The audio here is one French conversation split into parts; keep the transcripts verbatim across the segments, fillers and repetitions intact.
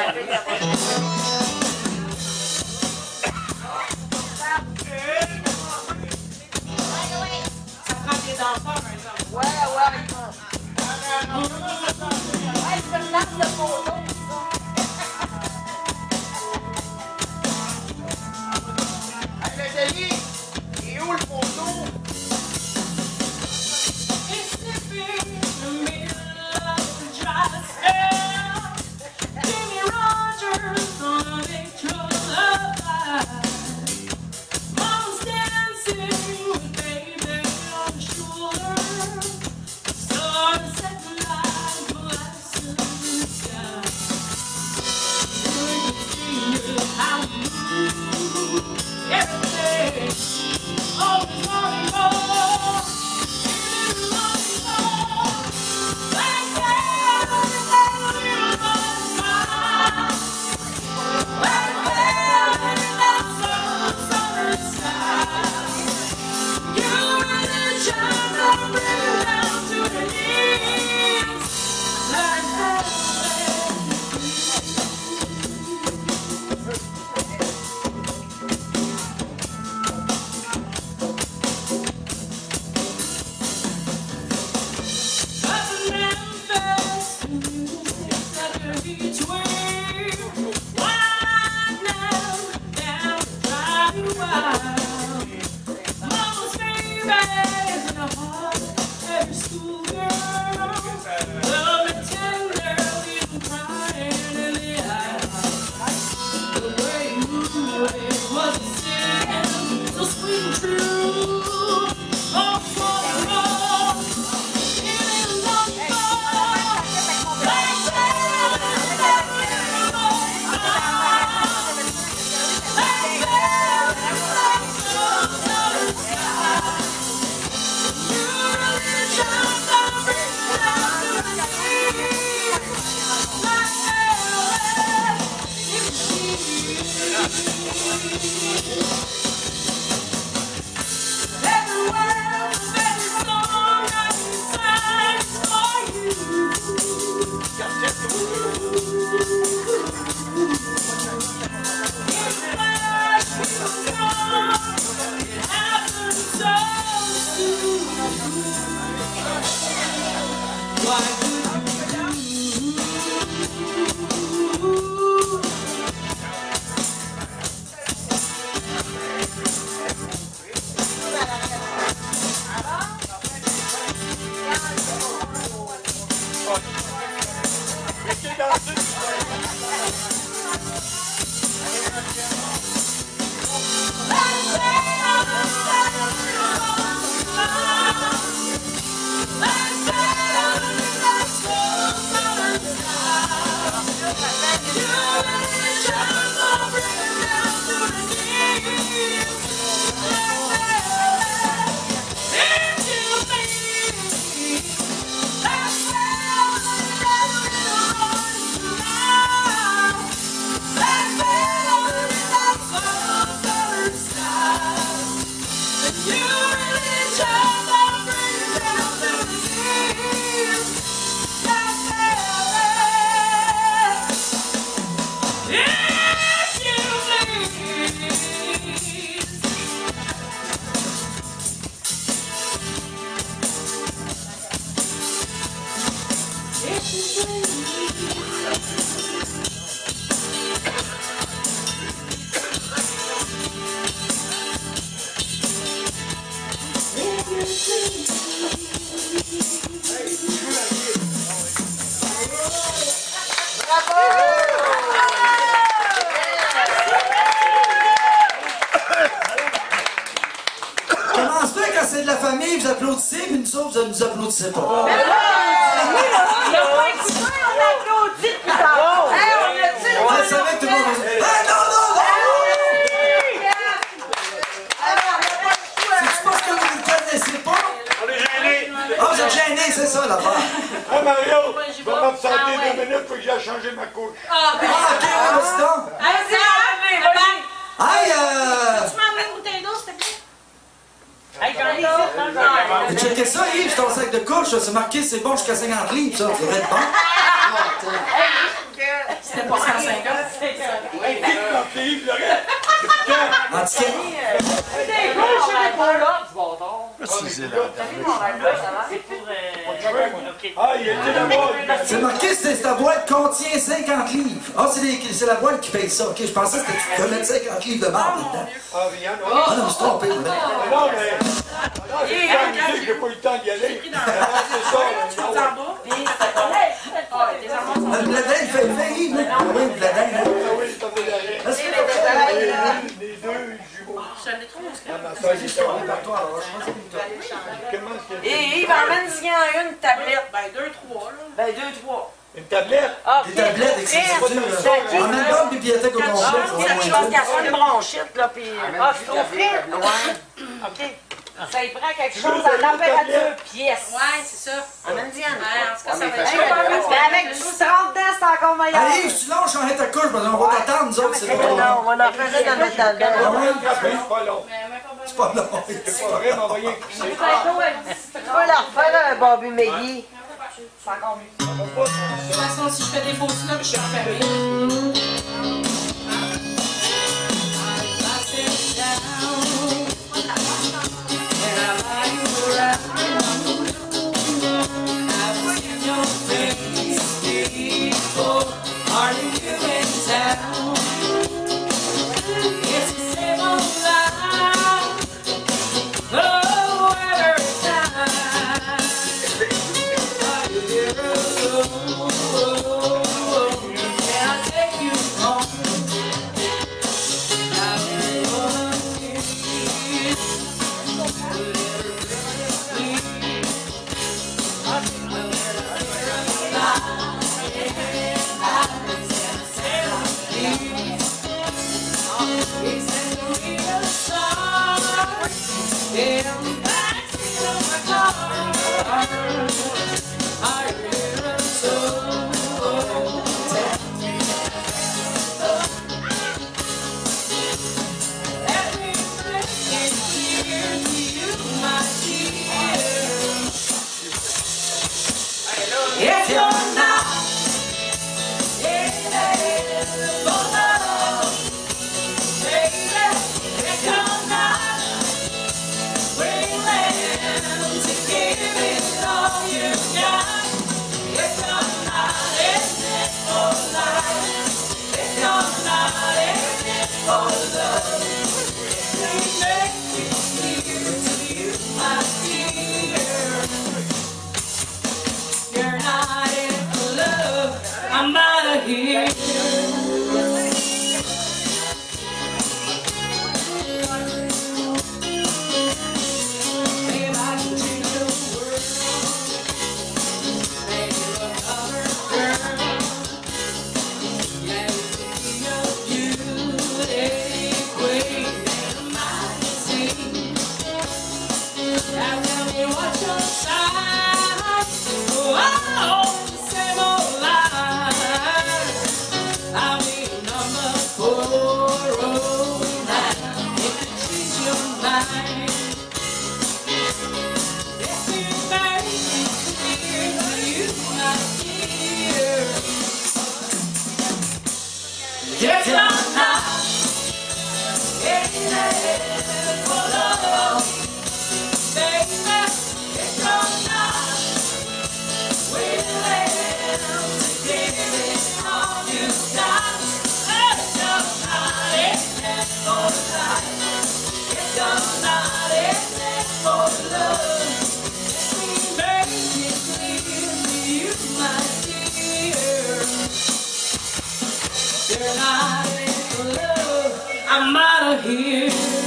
prend des danseurs, par exemple. Ouais, ouais. Ouais, c'est une marque de photo. Hey, Nathalie, il est où le photo? Comment se fait quand c'est de la famille, vous applaudissez, puis nous autres, vous ne nous applaudissez pas? Mais là, il a pas écouté, on applaudit depuis tard. Hey, on a dit le Je savais que tout le monde faisait. Ah non, non, non! C'est parce que vous ne le connaissez pas? On est gênés. Ah, vous êtes gênés, c'est ça l'affaire. Ah, Mario, je vais m'absenter deux minutes pour que j'aille changer ma couche. Ah, Ah, ok, vas-y donc. vas-y, vas-y. Hey, euh... Tu m'emmènes une bouteille d'eau, s'il te plaît? Hey, j'en ai ici dans le genre. checkez ça, Yves, ton sac de couche, c'est marqué c'est bon jusqu'à cinquante livres, ça, ça devrait être bon. C'était était pas cent cinquante. Hey, qui dans le livre, le reste? En tout cas, Des gars, je sais pas là. Ah, il était là-bas. c'est marqué, c'est ta boîte contient cinquante livres. Ah, c'est les- c'est la boîte qui paye ça. Ok, je pensais que c'était tu peux mettre cinquante livres de marde dedans. Ah, il y en a. Ah non, je me suis trompé. là. Non, mais. Non, j'ai pas amusé, j'ai pas eu le temps d'y aller. Ah, c'est ça. En bas. Ah, les armoires sont Le bledin, il fait le Yves, là. Oui, le bledin, là. Ah oui, ça fait l'arrêt. Là, c'est le bledin. Les deux jumeaux. Je l'ai trop, mon Ah, non, ça, il était en bas. Toi, alors, je pense que c'est toi. Comment est-ce qu'il y a- Et Yves, emmène-y en une tablette. Ben, deux, trois, là. Ben, deux, trois. Une tablette? Ah, Des tablettes avec ses études, là. En même temps, bibliothèque au complet. ça va Je moins pense vite. qu'elle a une bronchite, là, puis... Ah, c'est trop frais. Ouais. OK. Ça y prend quelque veux chose donner à une température tablette? pièce. Ouais, c'est ça. Amène-y en Ouais, en tout cas, ça va Hey, être mais avec du citron dedans, c'est encore meilleur. Allez, Yves, tu lâches en ta couche, parce qu'on va t'attendre, nous autres, c'est Non, pas long. on va en faire une dans notre Ah dedans. ouais? C'est pas long. C'est pas long. C'est pas vrai, m'envoyer un crisser. Tu vas leur faire un Bobby Maggie. C'est encore mieux. De toute façon, si je fais des fausses notes, je suis enfermée. If you're not You're not in love, I'm out of here. Babe, I can change the world. Make you another girl. Yeah, you beauty queen and a mighty scene. Now tell me what's your sign. Oh, same old lie. I'll be number four oh nine if it treats you right. If you make me feel you my dear. If you're not in it for love, baby, if you're not willing to give it all you got, if you're not in it for life, if you're not in it for love, let me make it clear to you, my dear. You're not in love, I'm out of here.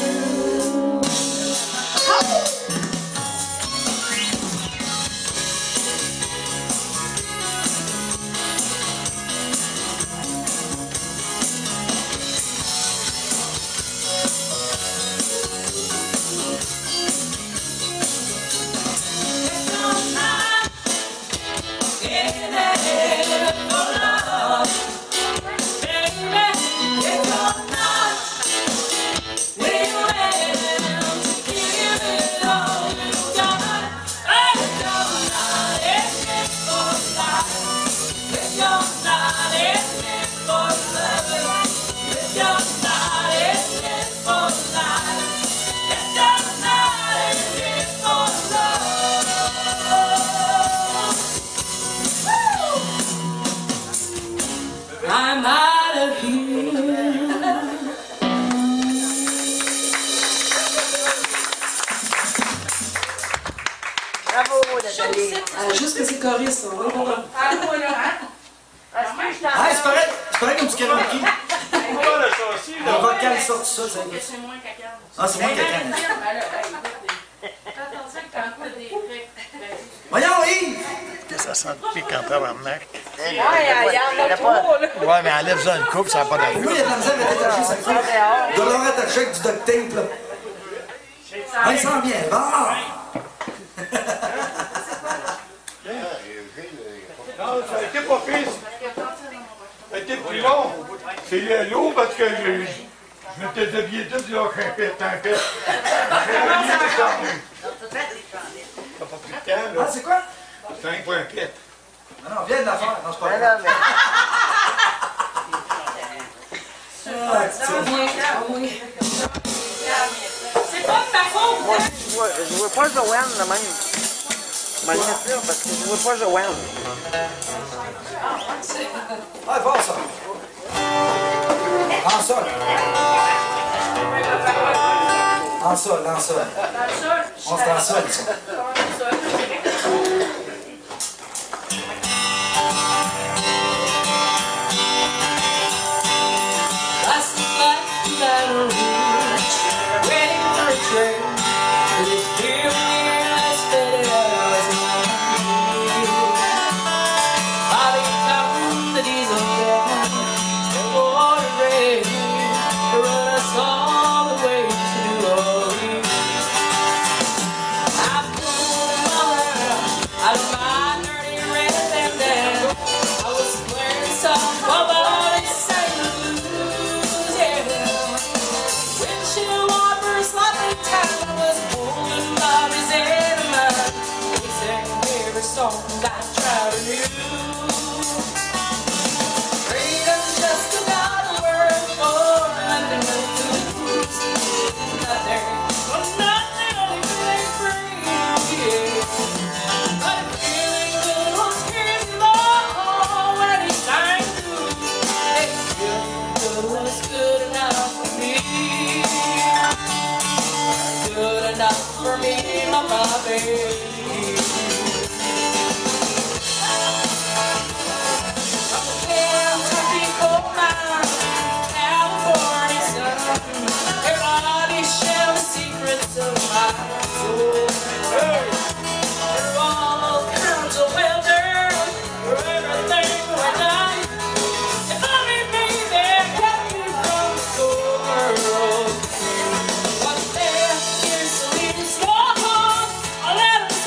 If you're not in it for love, baby, if you're not willing I'm out of here. Bravo, Nathalie. Ah, juste que c'est choriste, on va voir. Ah, voilà, hein? Est-ce que je Ah, c'est pareil, c'est pareil comme du karaoké. Pourquoi le châssis, Le là? vocal sort tout ça, ça Que c'est moins caca. Ah, c'est moins caca. Fais attention que quand t'as des frais. Voyons, Yves! Que ça sent le pic en tabarnak. Ouais, il y en a trop, là. Ouais, mais enlève-en une coupe, ça n'a pas Lui, d'allure. il a de la misère à détacher sa coupe. Il doit l'avoir attaché avec du duct tape, là. Ah, il sent bien. Va! Non, ça a été pas pire. Ça a été plus long. C'est l'eau parce que je, je m'étais débillé tout là, qu'un pète, un pète. Ça n'a pas pris de temps, Ah, là. c'est quoi? cinq points pète. Non, non, viens de la faire. Non, c'est pas Non, vrai. non, mais... Ah, Ça va bien, au moins. C'est pas de ma faute! Moi, je vois, je vois pas Joanne, là, même. Je vais le mettre là, parce que je vois pas Joanne. Ah, fort, ça. En sol. En sol, en sol. On se en sol, ça. Last night at a ridge, waiting for a train. But it's feeling less better as Bobby found the diesel down, still water rain, to run us all the way to New Orleans. I pulled my hair out of my dirty red bandana. I was wearing some bubble Saint Louis, yeah. Windshield wipers slightly tight. I was holding Bobby's hand in mine. We sang every song I tried to do. Freedom's just another word for London blues. Nothing, well, nothing only feeling free, yeah. But feeling good was crazy long when he sang blues. Hey, good was good enough for me. Good enough for me, my Bobby. Kentucky coal mine, California sun. Everybody share the secrets of my soul. Through all kinds of weather, through everything we've done. If only baby kept me from the cold. But there is the least more, I'll let 'em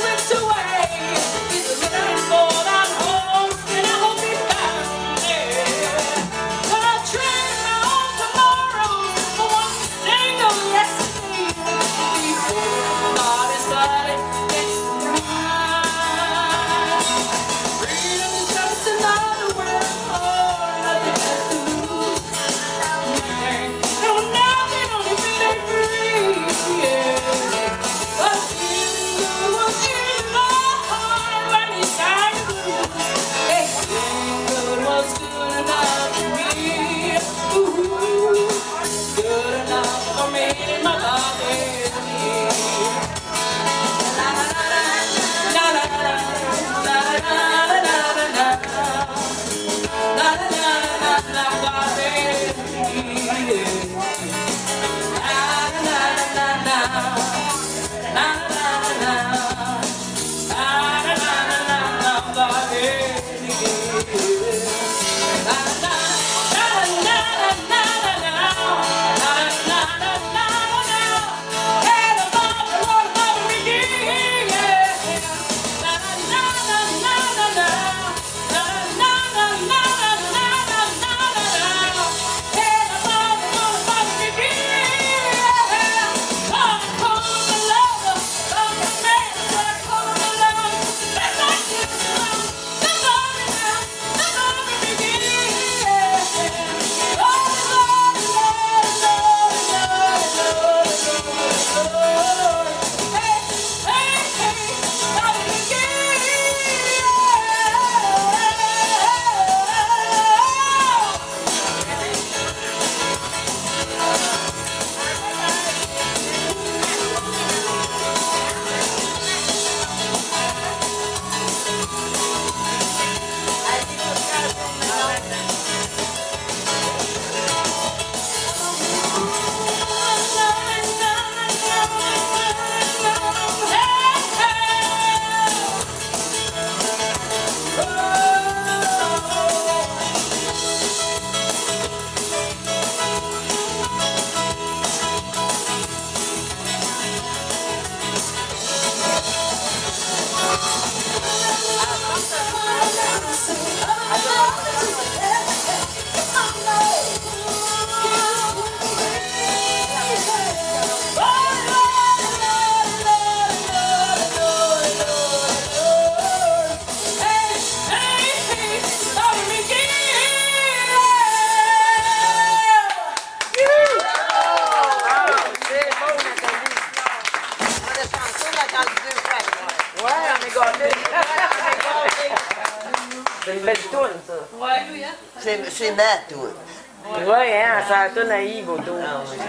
C'est c'est ma tour. Oui, hein, ça a tout naïve autour. Ah oui.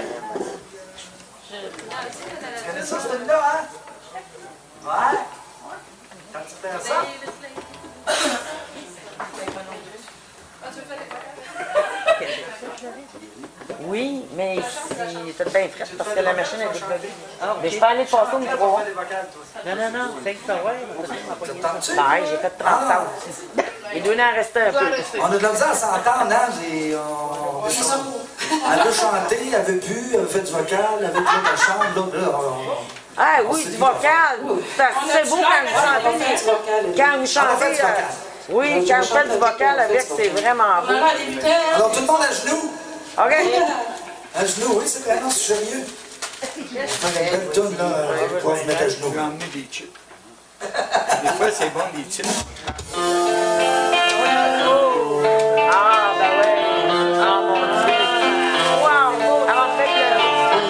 Tu connais ça, cette là hein? Ouais? Quand tu fais ça? Oui, mais c'est tout bien frais parce que la machine est déclarée. Mais je peux aller passer au micro. Non, non, non, c'est que ça, ouais. Ben, j'ai fait trente Ah. ans. Il doit en rester un peu. On a de la misère à s'entendre, hein? J'ai- on- Elle veut chanter, elle veut plus, elle veut faire du vocal, elle veut plus qu'elle chante. L'autre, là, on- Ah oui, du vocal. C'est beau quand vous chantez. Quand vous chantez. euh, Oui, quand vous faites du vocal avec, c'est vraiment beau. Alors, tout le monde à genoux. OK. À genoux, oui, c'est vrai, non, c'est sérieux. Je vais faire une belle toune, là, euh, pour vous mettre à genoux. Je vais emmener des chips. Des fois, c'est bon, des chips. Ah, ben ouais. Ah, mon Dieu. Wow. Alors, faites-le.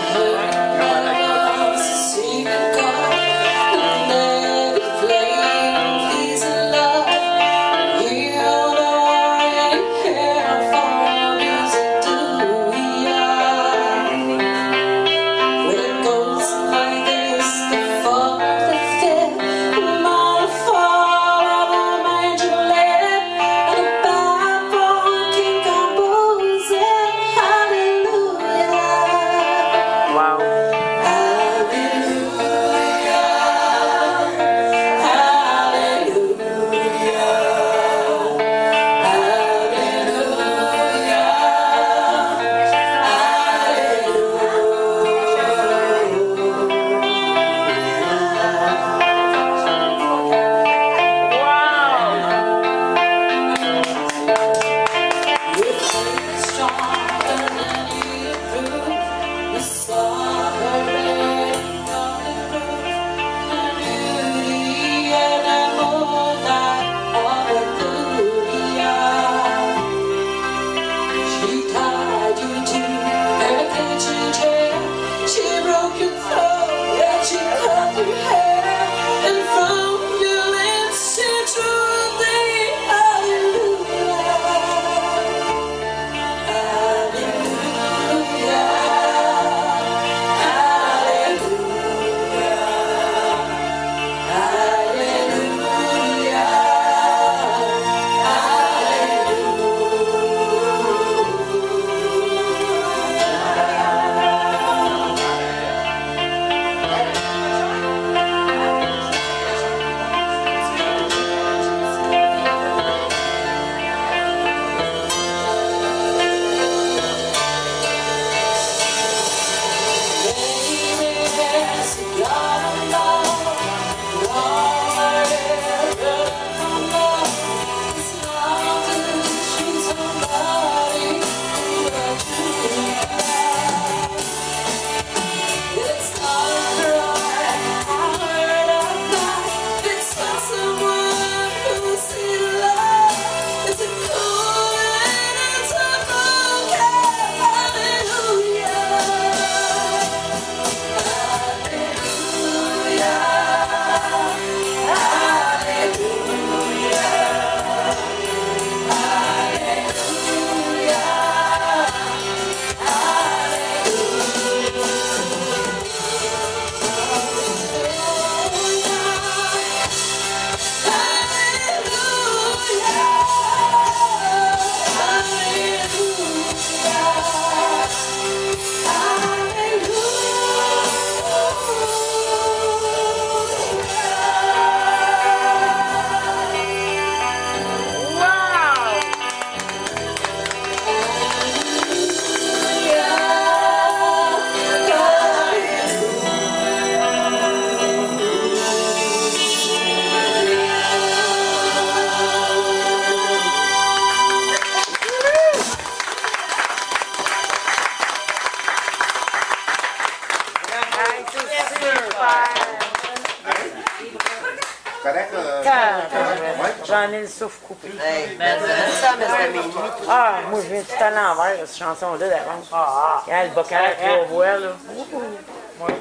J'en ai le souffle coupé. Hey, ben, c'est ça, mes amis. Ah, moi, je viens tout à l'envers, cette chanson-là d'avance. Ah, ah. Le bocal à trois voix, là. Ouais.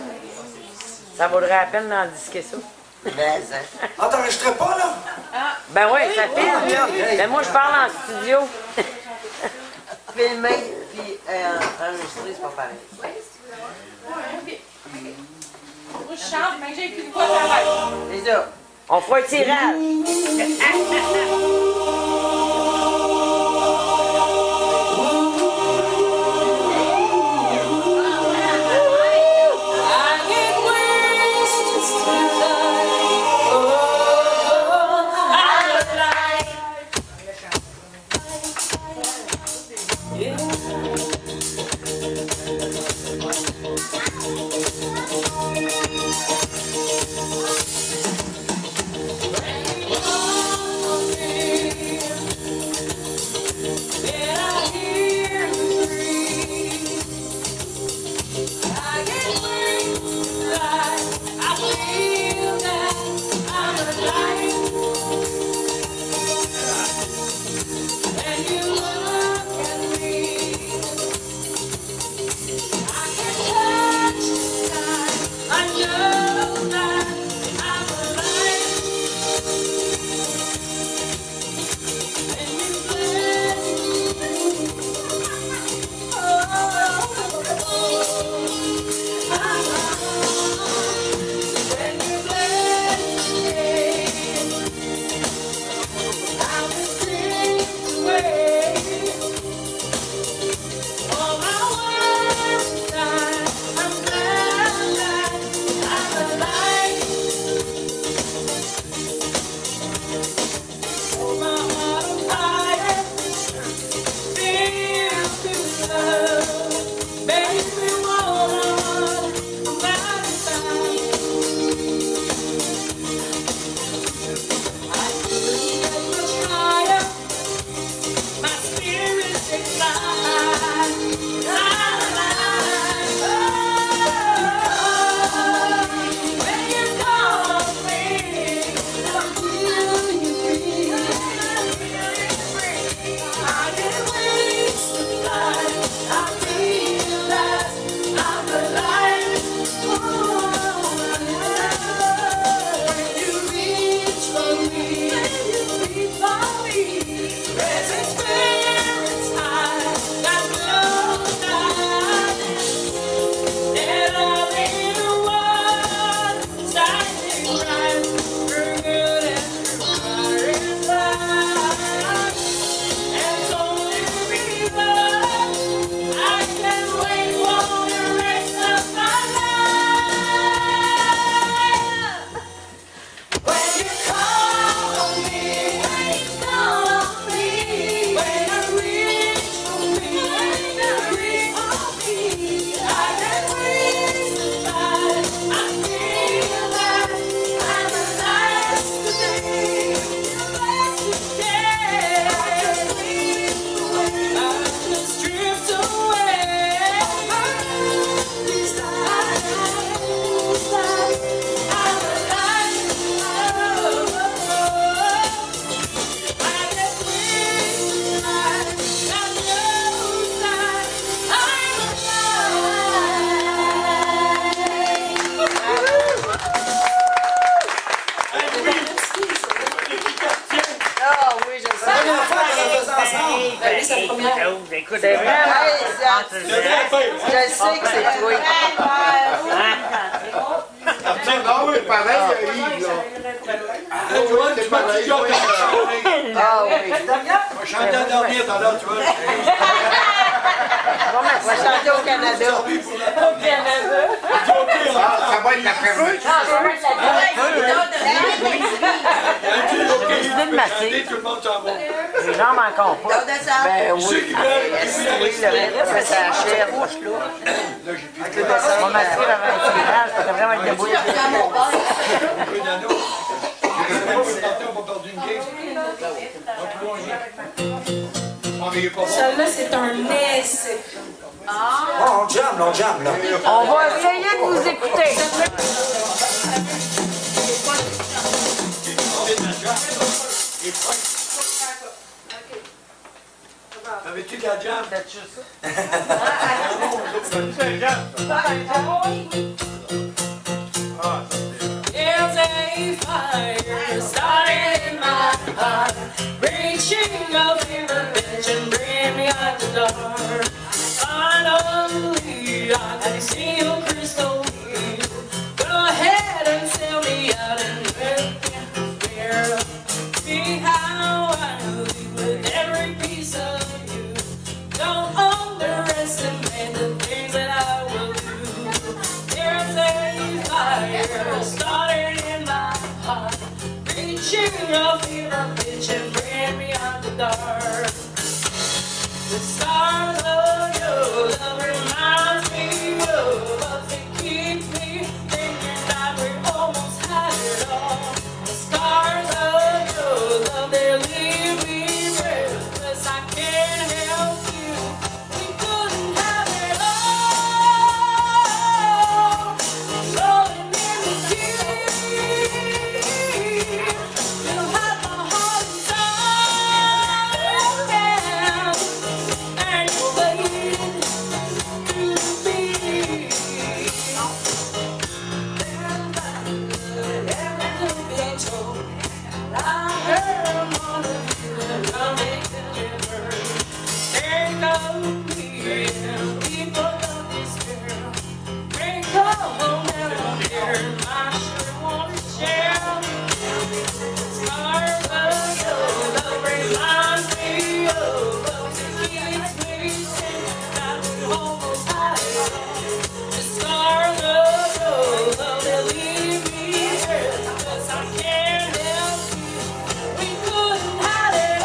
Ça vaudrait la peine d'en disquer ça. Mais, hein. Ah, t'enregistrais pas, là? Ben oui, ça filme, là. Mais moi, je parle en studio. Filmer puis euh, enregistrer, c'est pas pareil. Moi, je chante, mais j'ai plus de voix à la C'est ça. On fera un tirage. Écoute, C'est vraiment... Je sais que c'est toi. Non, oui, pareil, Yves, là. Joanne, tu m'as dit que Ah oui. je chantais à dormir tout à l'heure, tu vois. On va chanter au Canada. Au Canada. Ça va être la décidé de masser. Tout le monde s'en va. Les jambes encore pas. Ben oui. Ceux qui veulent, Oui, le reste, ça achève. là, j'ai plus de On va masser avant un tirage, ça devrait vraiment être debout. peu d'anneaux. On va perdre une game. Ah, mais il est pas bon. Celle-là, c'est un essai. Oh, on jam, là, on jam, là. On va essayer de vous écouter. T'avais-tu de la jam? There's a fire starting in my heart. after dark. Finally, I can see your crystal clear. Go ahead and sell me out and let me fair. See how I live with every piece of you. Don't underestimate the things that I will do. There's a fire starting in my heart, reaching a fever pitch and bringing me out the dark. The stars of your love reminds me of us. It keeps me thinking that we almost had it all. The stars of your love, they leave me breathless. I can't help you. We couldn't have it all. Rolling in the deep. You have my heart inside. And you waited to be. Never to be told. I heard one of you and I'll make deliver. Think of me and people of this girl. Think of home and here. I sure want to share. Stars of your love reminds me of us. It keeps me thinking that we almost had it all. The stars of your love, they leave me breathless. I can't help you. We couldn't have it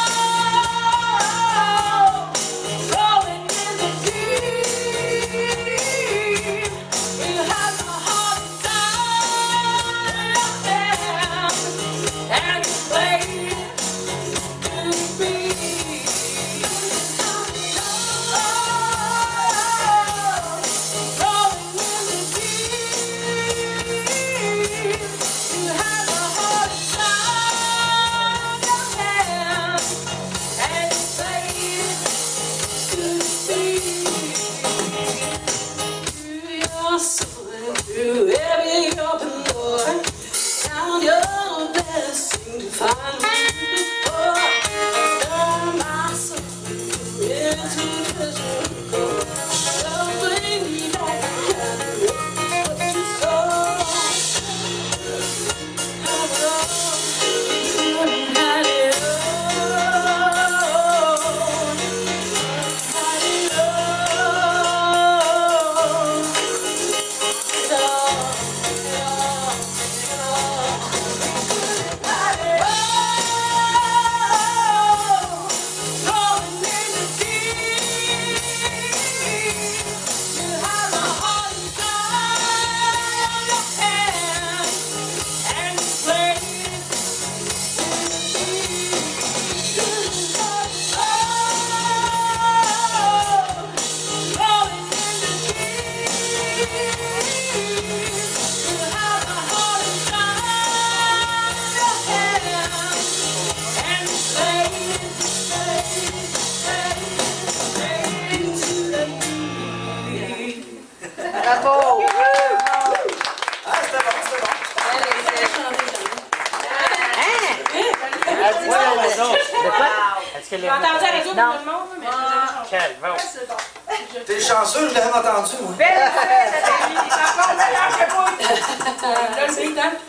all. Rolling in the deep. You have my heart inside your hand, and you played to be. Rolling in the deep. You have my heart inside your hand, and you played to be. Through your soul and through every open door, found your blessing to find me before. Turn my soul into treasure gold. Love bring me back again. What you stole. Have it all. Couldn't have it all. Had it all. It all. It all. It all. Had it all. Rolling in the deep. You have my heart inside your hand, and you played rolling in the deep. You have my heart inside your hand, and you played, played, played, played to the beat. Bravo! Ah, c'était bon, c'était bon. De quoi? Est-ce que J'ai les... entendu à la radio pour Non. tout le monde, mais j'ai jamais changé. Quel bon. C'est bon. T'es chanceux, je l'ai jamais entendu, moi. Belle fête, c'est encore meilleur que moi. Là, le beat, hein?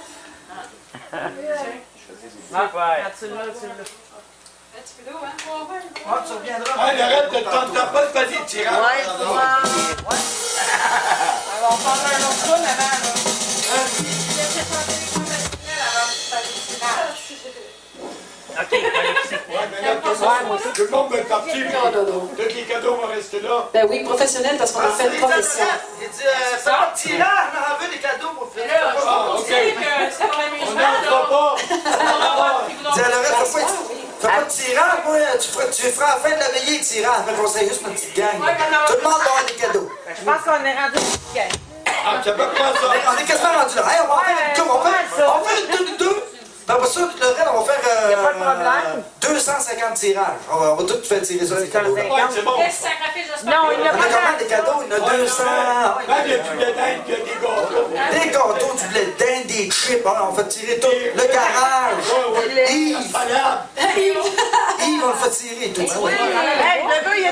Super. Tu l'as, tu l'as. Un petit peu d'eau, hein? Ah, tu reviendras. Hey, arrête de tenter pas de faire des tirages. Ouais, ouais. Alors, on va faire un autre tour avant, là. Laissez chanter les professionnels avant de faire des tirages. OK, Alexis. Ouais, mais là, tout le monde, tout le monde va être parti. puis Non, non, non. Tous les cadeaux vont rester là. Ben oui, professionnel parce qu'on a fait une profession. Il dit, euh, fais pas de tirage, mais on veut des cadeaux pour Mais faire. là, je Ah, vous ok. dis que c'est pour On l'amusement, n'en là. fera pas. On va voir qui vous Dis à donne. Lorette, fais pas de- fais pas de tirage, moi, tu feras, tu feras à la fin de la veillée de tirage, mais qu'on soit juste une petite gang. Ouais, qu'on a- Tout le monde va avoir des cadeaux. Je pense qu'on est rendu une petite gang. Ah, tu peux pas ça. On est quasiment rendu là. Hey, on va en faire une coupe, on va Ouais, faire, on va faire une deux de deux. Ben, après ça, le reste, on va faire euh, Y a pas de problème. deux cent cinquante tirages. On va, on va tout faire tirer ça, les cadeaux. là. Ouais, c'est bon. Qu'est-ce que sacrifice, j'espère? Non, il n'y a On a pas combien de... des cadeaux? Il y en a deux cents. Ah, il y a du lait d'Inde, il y a des gâteaux. Des gâteaux, du lait d'Inde, des chips. Hein, on fait tirer tout. Le garage. Ouais, ouais. Yves. Salade. Yves, on le fait tirer tout. Hey, le gars,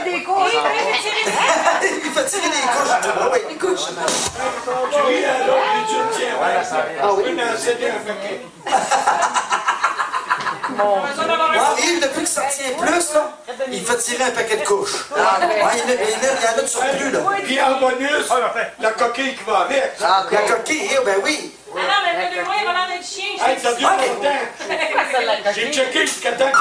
fait tirer des couches. Oui, Les couches. Tu ris à l'autre et tu le tiens. Ah oui. Tu peux en céder un paquet. Ouais, Yves, depuis que ça tient plus, là, il fait tirer un paquet de couches. Ouais, il, y en a, il y en a de surplus, là. Puis en bonus, la coquille qui va avec. La coquille, ben oui. Ah non, mais le deux mois, il va l'air d'être chien. Hey, ça dure Ok. longtemps. J'ai checké jusqu'à temps.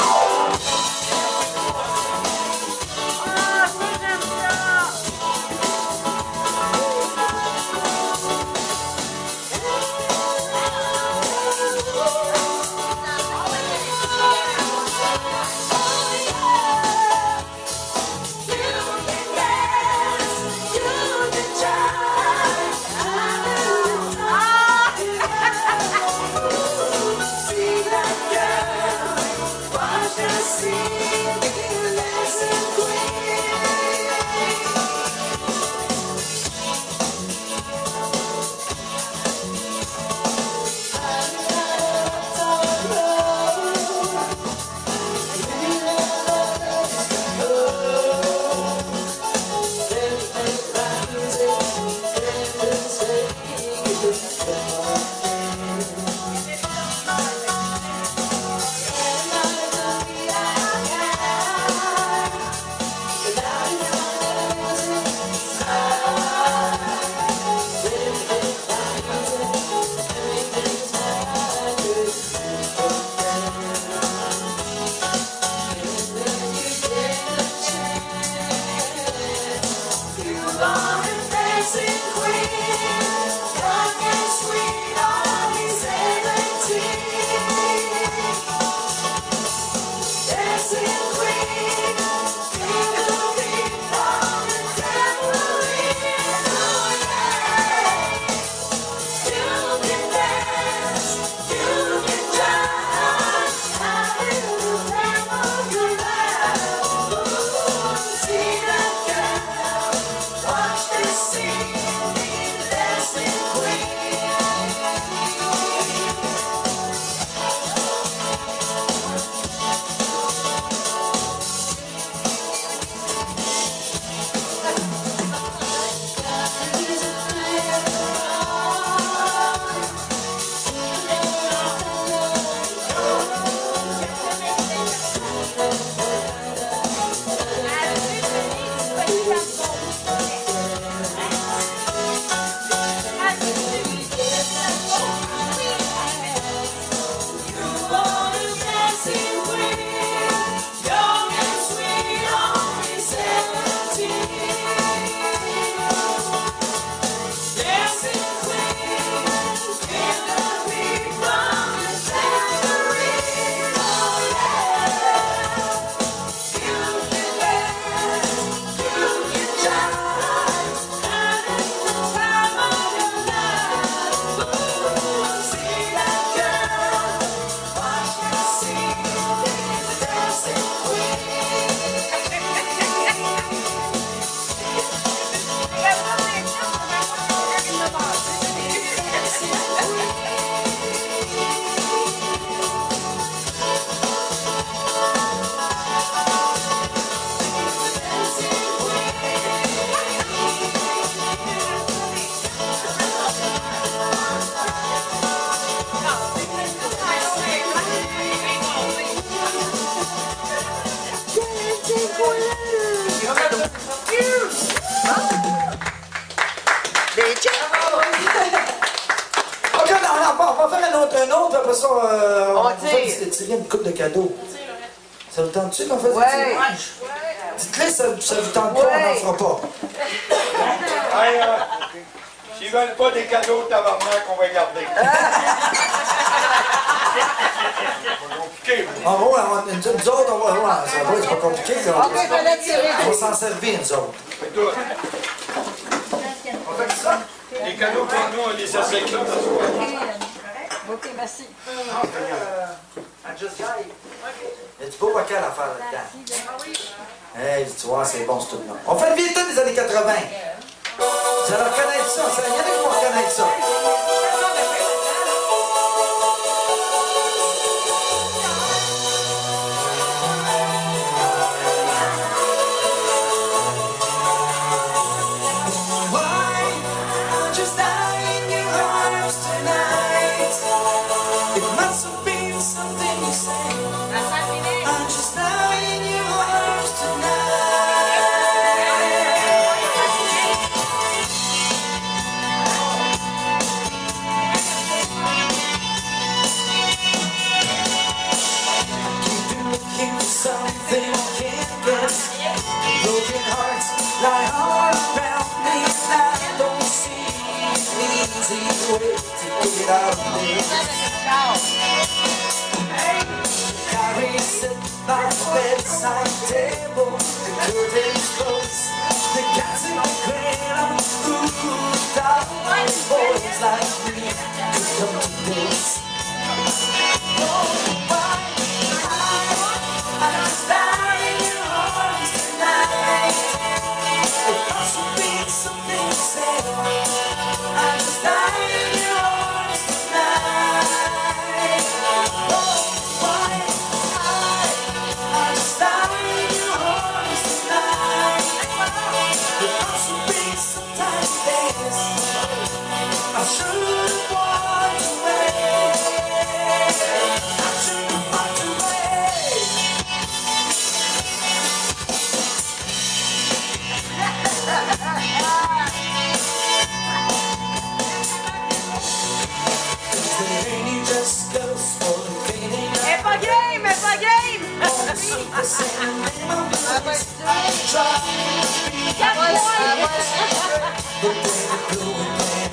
OK, non, non, on va faire un autre, un autre, après ça, euh, on On va tire. faire tirer une coupe de cadeaux. Ça vous tente-tu qu'on fasse Ouais. des tirages? Dites-le, ça, ça vous tente pas, on n'en Ouais. fera pas. Hey, euh, s'ils veulent pas des cadeaux, tabarnak, on va garder. C'est pas compliqué. Ah ouais, on, nous, nous autres, on va, ouais, ça va, c'est pas compliqué. Là. OK, fallait tirer. On va s'en servir, nous autres. Fais toi. On fait ça. Les cadeaux pour nous, on les assèque là. OK, merci. Il y a du beau vocal à faire là-dedans. Hey, tu vois, c'est bon, ce truc-là. On fait une vieille tune des années quatre-vingt. Vous allez reconnaître ça. Il y en a qui vont reconnaître ça. lie all around me and I don't see an easy way to get out of this. Carrie sit by the bedside table, the curtains close, the cat's in the cradle. Ooh, darling, boys like me could come to this. Oh, why I, I just die in your arms tonight. It must be something to say. I just die in your arms tonight. Oh, why I, I just die in your arms tonight. It must be sometime days. I should have walked away. I should have walked away. The rainy just goes for the fading. Elle est pas game, elle est pas game! The same name of voice. I try to be Quatre points! the way to go again.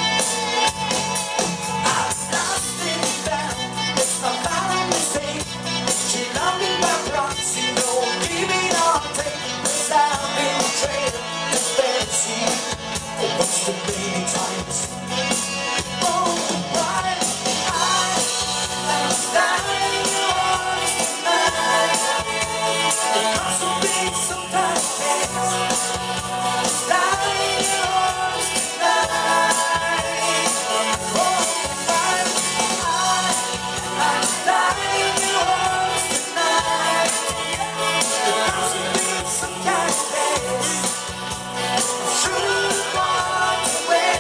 I've lost it down. It's my final mistake. She loved me by proxy, no give it or take. 'Cause I've been betrayed to fantasy. Oh, what's the many times? Oh, why I am dying in your arms tonight. It must have been sometime past. Dying in your arms tonight. Oh, why I am dying in your arms tonight. It must have been sometime past. I should have walked away.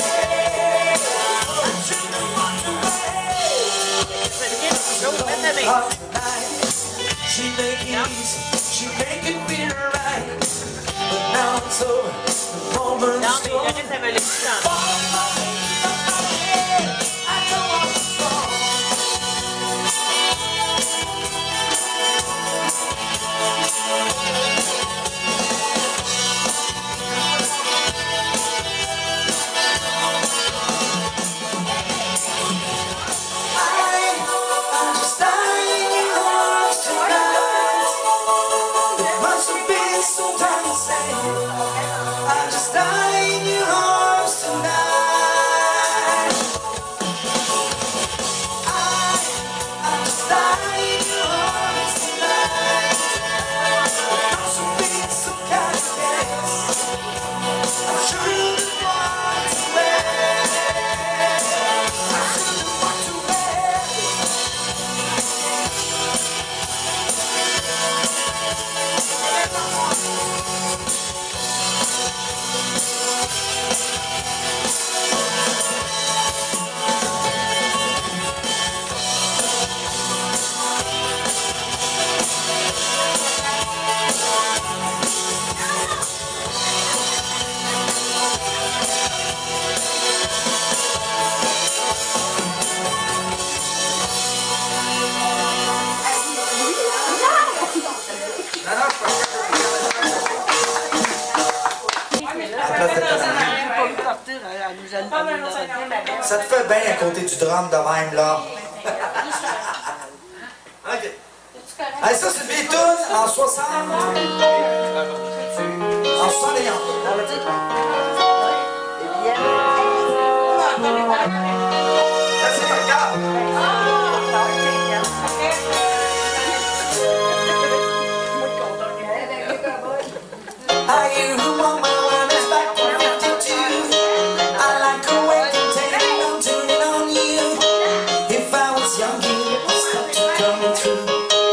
I should have walked away. Last night, she make it easy, she make it feel right. But now it's over, the moment's Non, mais gone. le reste, elle veut le chanter. I know I was wrong. I'm just dying in your arms tonight. It must have been sometime to say. I'm just dying in your arms tonight. I, I'm just dying in your arms tonight. It must have been some kind of dance. I should have walked away. I should have walked away. Ça te fait bien à côté du drum de même, là. OK. Allez, ça, c'est une vieille toune en soixante. En soixante et onze. Là, c'est pas grave. Are you who want my wellness back from fifty-two? I like a way to take it, I'm tuning on you. If I was young, you'd stop to coming through.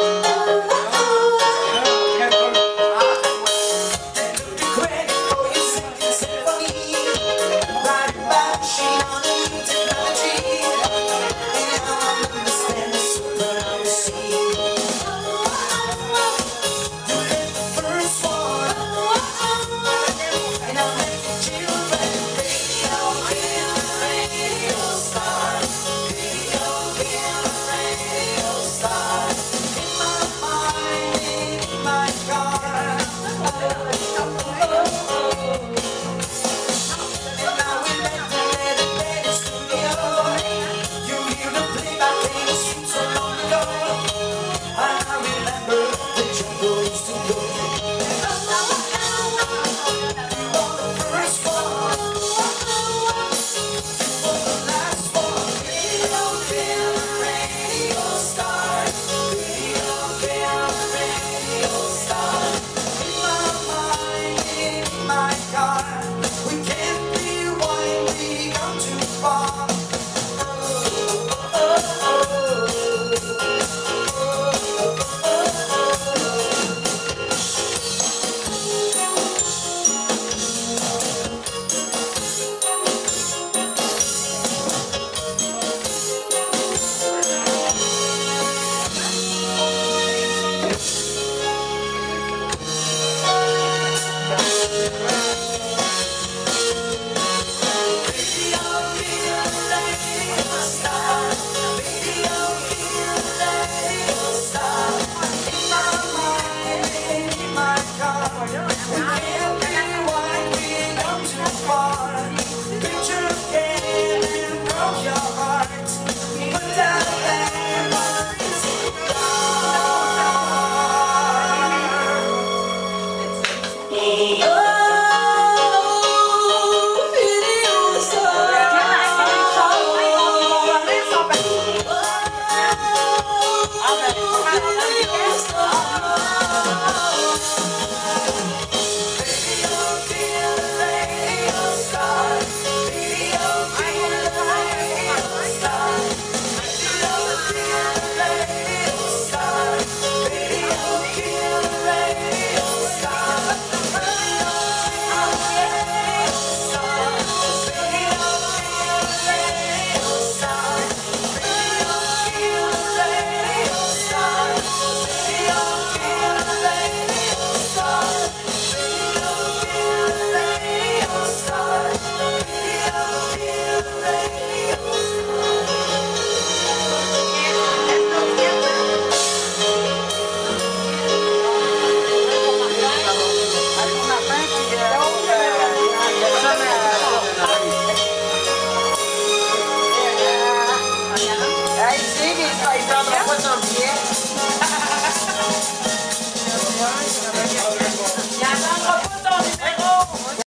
Credit for your second symphony. Right about machine on a new technology. And I don't understand the supremacy. You hit the first one. Oh